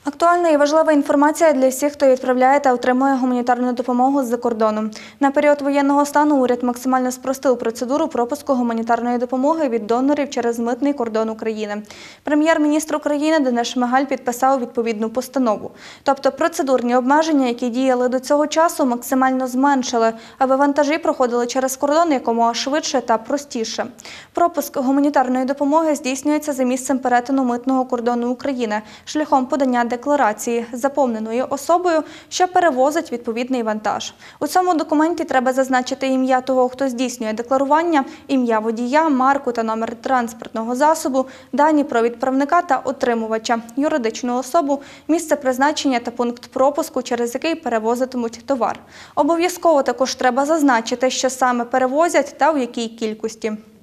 Актуальна і важлива інформація для всіх, хто відправляє та отримує гуманітарну допомогу з-за кордону. На період воєнного стану уряд максимально спростив процедуру пропуску гуманітарної допомоги від донорів через митний кордон України. Прем'єр-міністр України Денис Шмигаль підписав відповідну постанову. Тобто процедурні обмеження, які діяли до цього часу, максимально зменшили, аби вантажі проходили через кордон якомога швидше та простіше. Пропуск гуманітарної допомоги здійснюється за місцем перетину митного кордону України шляхом подання декларації, заповненої особою, що перевозить відповідний вантаж. У цьому документі треба зазначити ім'я того, хто здійснює декларування, ім'я водія, марку та номер транспортного засобу, дані про відправника та отримувача, юридичну особу, місце призначення та пункт пропуску, через який перевозитимуть товар. Обов'язково також треба зазначити, що саме перевозять та у якій кількості.